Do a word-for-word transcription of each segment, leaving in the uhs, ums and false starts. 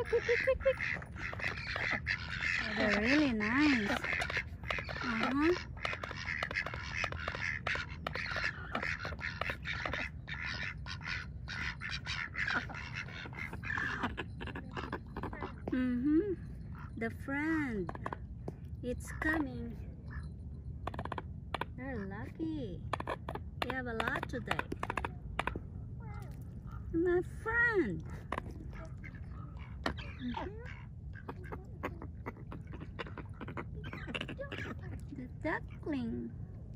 quick, quick, quick, quick. Oh, they're really nice. Uh-huh. Mm-hmm. The friend. It's coming. You're lucky. You have a lot today. My friend. Mm-hmm. The duckling.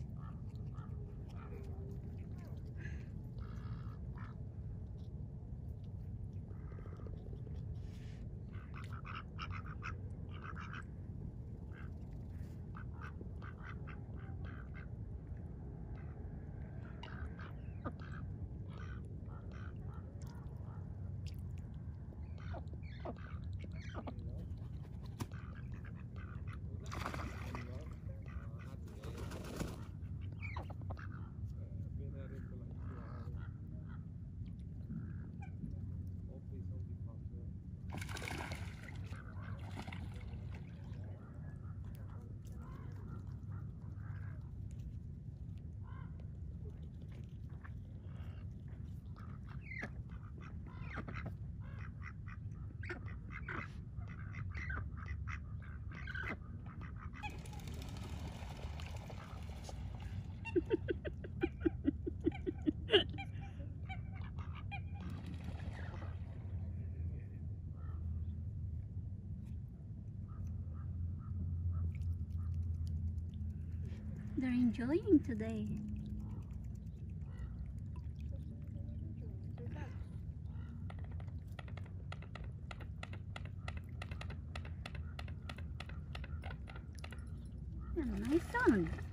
They're enjoying today. Yeah, nice sound.